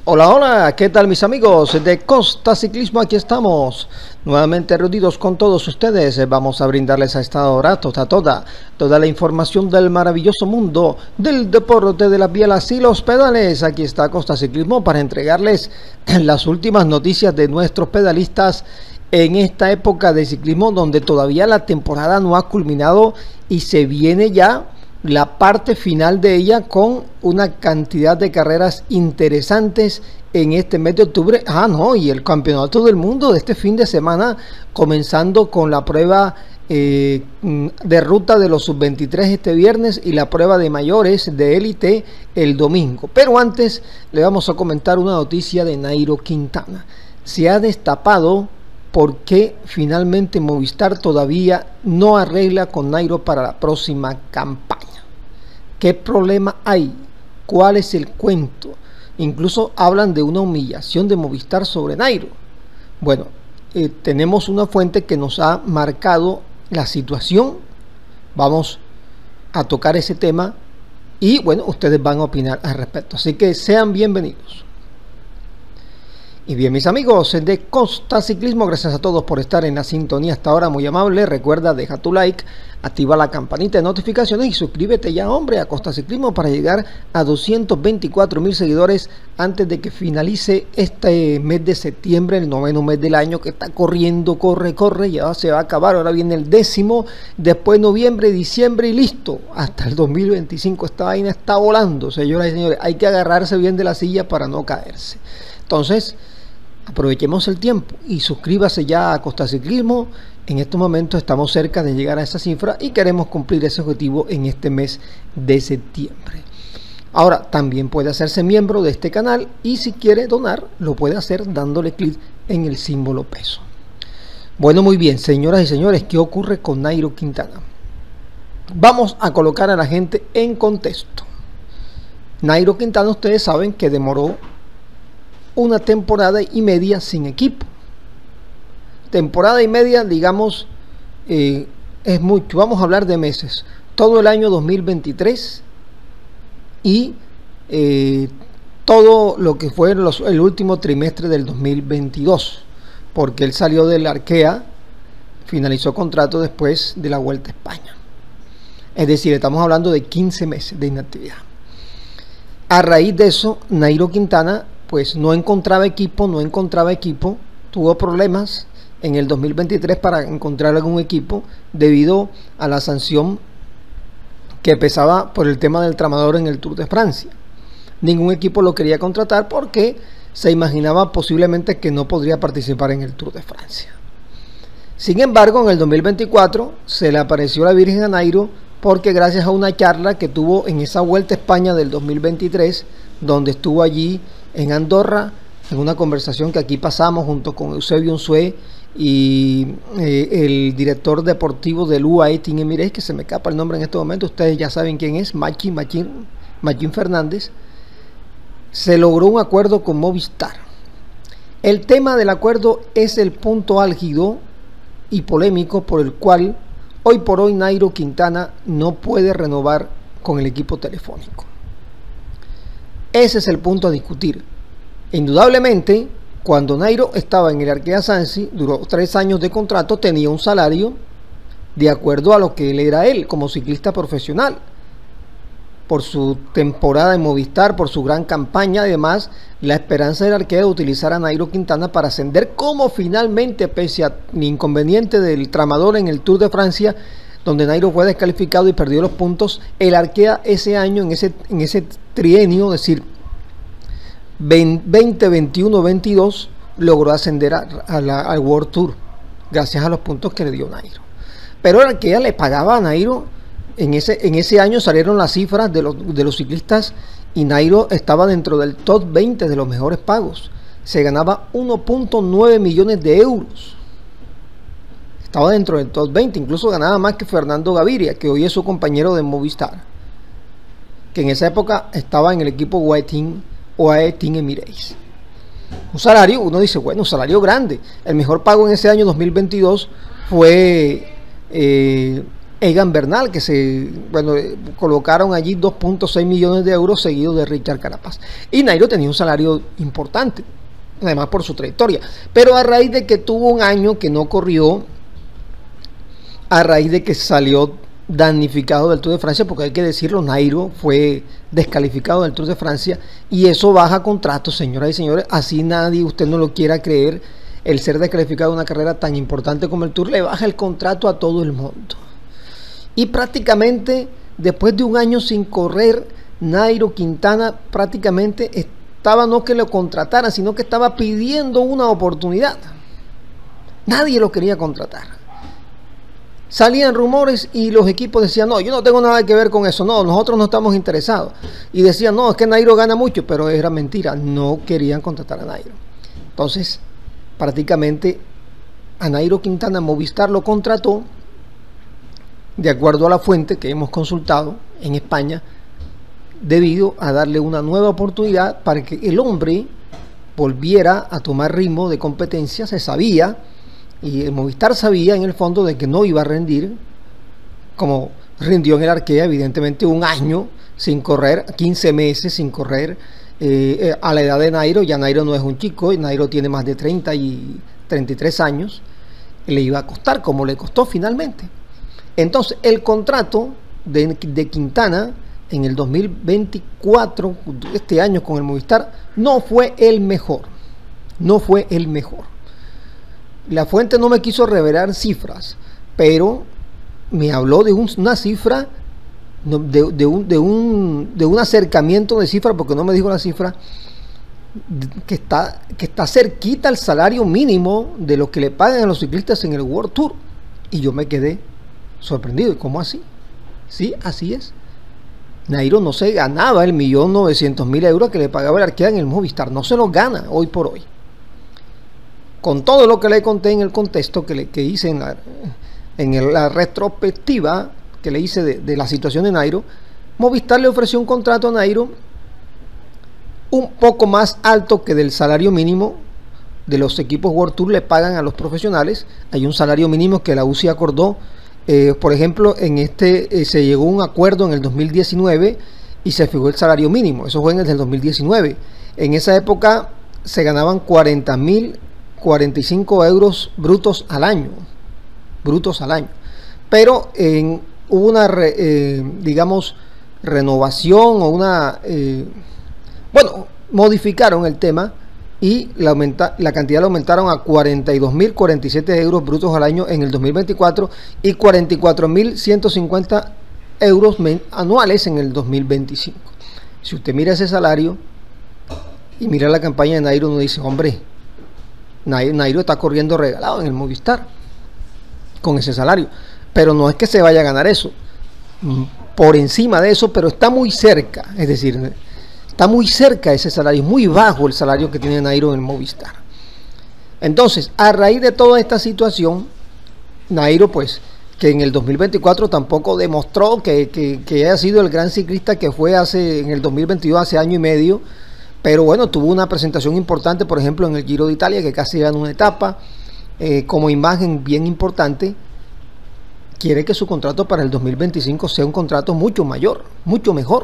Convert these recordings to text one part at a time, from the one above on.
Hola, hola, ¿qué tal mis amigos de Costa Ciclismo? Aquí estamos, nuevamente reunidos con todos ustedes. Vamos a brindarles a esta hora toda la información del maravilloso mundo del deporte de las bielas y los pedales. Aquí está Costa Ciclismo para entregarles las últimas noticias de nuestros pedalistas en esta época de ciclismo donde todavía la temporada no ha culminado y se viene ya la parte final de ella con una cantidad de carreras interesantes en este mes de octubre. Y el campeonato del mundo de este fin de semana, comenzando con la prueba de ruta de los sub-23 este viernes y la prueba de mayores de élite el domingo. Pero antes le vamos a comentar una noticia de Nairo Quintana. Se ha destapado por qué finalmente Movistar todavía no arregla con Nairo para la próxima campaña. ¿Qué problema hay? ¿Cuál es el cuento? Incluso hablan de una humillación de Movistar sobre Nairo. Bueno, tenemos una fuente que nos ha marcado la situación. Vamos a tocar ese tema y bueno, ustedes van a opinar al respecto. Así que sean bienvenidos. Y bien, mis amigos de Costa Ciclismo, gracias a todos por estar en la sintonía hasta ahora, muy amable. Recuerda, deja tu like, activa la campanita de notificaciones y suscríbete ya, hombre, a Costa Ciclismo para llegar a 224,000 seguidores antes de que finalice este mes de septiembre, el noveno mes del año que está corriendo, corre, ya se va a acabar. Ahora viene el 10º, después noviembre, diciembre y listo. Hasta el 2025 esta vaina está volando, señoras y señores. Hay que agarrarse bien de la silla para no caerse. Entonces, aprovechemos el tiempo y suscríbase ya a Costa Ciclismo. En estos momentos estamos cerca de llegar a esa cifra y queremos cumplir ese objetivo en este mes de septiembre. Ahora, también puede hacerse miembro de este canal y si quiere donar, lo puede hacer dándole clic en el símbolo peso. Bueno, muy bien, señoras y señores, ¿qué ocurre con Nairo Quintana? Vamos a colocar a la gente en contexto. Nairo Quintana, ustedes saben que demoró una temporada y media sin equipo. Temporada y media, digamos, es mucho. Vamos a hablar de meses. Todo el año 2023 y todo lo que fue el último trimestre del 2022, porque él salió del Arkea, finalizó contrato después de la Vuelta a España. Es decir, estamos hablando de 15 meses de inactividad. A raíz de eso, Nairo Quintana pues no encontraba equipo, tuvo problemas en el 2023 para encontrar algún equipo debido a la sanción que pesaba por el tema del tramador en el Tour de Francia. Ningún equipo lo quería contratar porque se imaginaba posiblemente que no podría participar en el Tour de Francia. Sin embargo, en el 2024 se le apareció la Virgen a Nairo porque gracias a una charla que tuvo en esa Vuelta a España del 2023, donde estuvo allí en Andorra, en una conversación que aquí pasamos junto con Eusebio Unzué y el director deportivo del UAE Team Emirates, que se me escapa el nombre en este momento, ustedes ya saben quién es, Machín Fernández. Se logró un acuerdo con Movistar. El tema del acuerdo es el punto álgido y polémico por el cual hoy por hoy Nairo Quintana no puede renovar con el equipo telefónico. Ese es el punto a discutir. Indudablemente, cuando Nairo estaba en el Arkea Samsic, duró 3 años de contrato, tenía un salario de acuerdo a lo que él era como ciclista profesional. Por su temporada en Movistar, por su gran campaña, además, la esperanza del Arkea de utilizar a Nairo Quintana para ascender, como finalmente, pese al inconveniente del tramador en el Tour de Francia, donde Nairo fue descalificado y perdió los puntos, el Arkea ese año, en ese trienio, es decir, 20, 21, 22, logró ascender al World Tour, gracias a los puntos que le dio Nairo. Pero el Arkea le pagaba a Nairo, en ese año salieron las cifras de los ciclistas y Nairo estaba dentro del top 20 de los mejores pagos. Se ganaba 1.9 millones de euros. Estaba dentro del top 20, incluso ganaba más que Fernando Gaviria, que hoy es su compañero de Movistar, que en esa época estaba en el equipo UAE Team Emirates. Un salario, uno dice, bueno, un salario grande. El mejor pago en ese año 2022 fue Egan Bernal, que colocaron allí 2.6 millones de euros seguidos de Richard Carapaz. Y Nairo tenía un salario importante, además por su trayectoria. Pero a raíz de que tuvo un año que no corrió, a raíz de que salió damnificado del Tour de Francia, porque hay que decirlo, Nairo fue descalificado del Tour de Francia, y eso baja contratos, señoras y señores. Así nadie, usted no lo quiera creer, el ser descalificado de una carrera tan importante como el Tour le baja el contrato a todo el mundo. Y prácticamente después de un año sin correr, Nairo Quintana prácticamente estaba no que lo contrataran, sino que estaba pidiendo una oportunidad. Nadie lo quería contratar. Salían rumores y los equipos decían, no, yo no tengo nada que ver con eso, no, nosotros no estamos interesados. Y decían, no, es que Nairo gana mucho, pero era mentira, no querían contratar a Nairo. Entonces, prácticamente a Nairo Quintana Movistar lo contrató, de acuerdo a la fuente que hemos consultado en España, debido a darle una nueva oportunidad para que el hombre volviera a tomar ritmo de competencia. Se sabía, y el Movistar sabía en el fondo, de que no iba a rendir como rindió en el Arkea, evidentemente un año sin correr, 15 meses sin correr, a la edad de Nairo. Ya Nairo no es un chico, Nairo tiene más de 30 y 33 años, le iba a costar como le costó finalmente. Entonces el contrato de Quintana en el 2024, este año con el Movistar, no fue el mejor, no fue el mejor. La fuente no me quiso revelar cifras, pero me habló de una cifra, de un acercamiento de cifra, porque no me dijo la cifra, que está cerquita al salario mínimo de lo que le pagan a los ciclistas en el World Tour. Y yo me quedé sorprendido. ¿Cómo así? Sí, así es. Nairo no se ganaba el 1.900.000 euros que le pagaba el Arkea en el Movistar, no se lo gana hoy por hoy. Con todo lo que le conté en el contexto que hice en la retrospectiva que le hice de la situación de Nairo, Movistar le ofreció un contrato a Nairo un poco más alto que del salario mínimo de los equipos World Tour le pagan a los profesionales. Hay un salario mínimo que la UCI acordó, por ejemplo, se llegó a un acuerdo en el 2019 y se fijó el salario mínimo. Eso fue en el 2019. En esa época se ganaban 40.045 euros brutos al año, pero hubo una digamos renovación, o modificaron el tema y la cantidad la aumentaron a 42.047 euros brutos al año en el 2024 y 44.150 euros anuales en el 2025. Si usted mira ese salario y mira la campaña de Nairo, uno dice, hombre, Nairo está corriendo regalado en el Movistar con ese salario, pero no es que se vaya a ganar eso, por encima de eso, pero está muy cerca, es decir, está muy cerca ese salario, muy bajo el salario que tiene Nairo en el Movistar. Entonces, a raíz de toda esta situación, Nairo, pues, que en el 2024 tampoco demostró que haya sido el gran ciclista que fue en el 2022, hace año y medio, pero bueno, tuvo una presentación importante, por ejemplo, en el Giro de Italia, que casi ganó una etapa, como imagen bien importante. Quiere que su contrato para el 2025 sea un contrato mucho mayor, mucho mejor.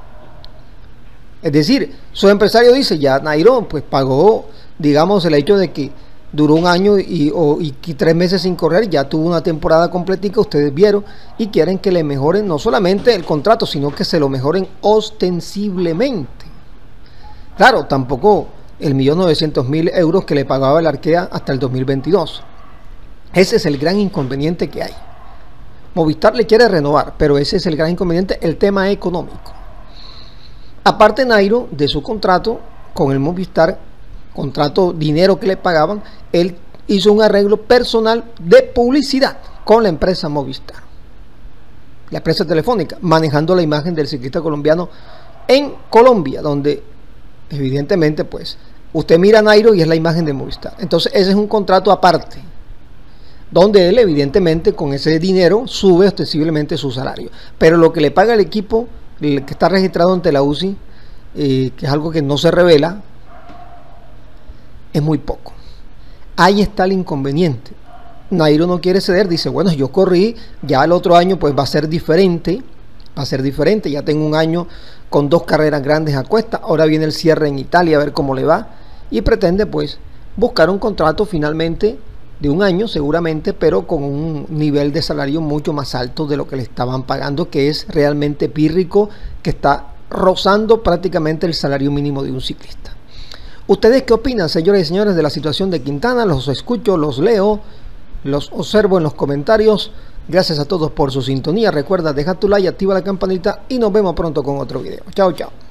Es decir, su empresario dice, ya Nairo pues pagó, digamos, el hecho de que duró un año y 3 meses sin correr, ya tuvo una temporada completica, ustedes vieron, y quieren que le mejoren no solamente el contrato, sino que se lo mejoren ostensiblemente. Claro, tampoco el 1.900.000 euros que le pagaba el Arkea hasta el 2022. Ese es el gran inconveniente que hay. Movistar le quiere renovar, pero ese es el gran inconveniente, el tema económico. Aparte, Nairo, de su contrato con el Movistar, dinero que le pagaban, él hizo un arreglo personal de publicidad con la empresa Movistar, la empresa telefónica, manejando la imagen del ciclista colombiano en Colombia, donde evidentemente pues usted mira a Nairo y es la imagen de Movistar. Entonces ese es un contrato aparte, donde él evidentemente con ese dinero sube ostensiblemente su salario, pero lo que le paga el equipo que está registrado ante la UCI, que es algo que no se revela, es muy poco. Ahí está el inconveniente. Nairo no quiere ceder, dice, bueno, yo corrí, ya el otro año pues va a ser diferente, ya tengo un año con 2 carreras grandes a cuesta, ahora viene el cierre en Italia a ver cómo le va, y pretende pues buscar un contrato finalmente de un año seguramente, pero con un nivel de salario mucho más alto de lo que le estaban pagando, que es realmente pírrico, que está rozando prácticamente el salario mínimo de un ciclista. ¿Ustedes qué opinan, señores y señores, de la situación de Quintana? Los escucho, los leo, los observo en los comentarios. Gracias a todos por su sintonía. Recuerda, deja tu like, activa la campanita y nos vemos pronto con otro video. Chao, chao.